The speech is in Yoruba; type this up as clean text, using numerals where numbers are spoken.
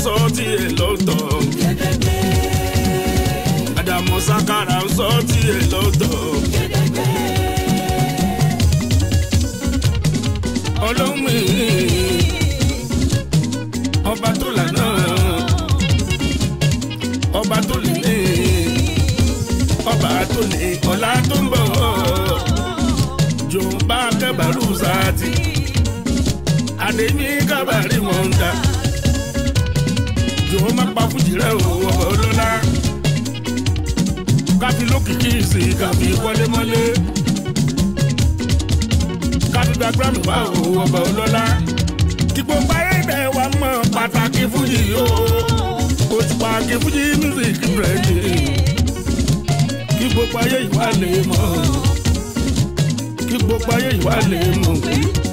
sọ tiẹ̀ lọ́tọ̀. Àdàmú Sákárà ń sọ tiẹ̀ lọ́tọ̀. Ọlọ́mì ọba tó lànà ọba tó lè ní ọba tó ní ọlá tó ń bọ̀ jòǹbá kẹbàrú sáàtì àdémí kábàárì wọn ń dá jòǹbá pa fújì rẹ̀ ò ọba ọlọ́lá káfí lókìkí sí káfí wọlémọ́lé káfí gba gírámì wá ò ọba ọlọ́lá kí gbogbo ayé bẹ̀ wá mọ̀ pàtàkì fújì o Osupa kí fújì music brand kí gbogbo ayé ìwà lè mọ̀ kí gbogbo ayé ìwà lè mọ̀.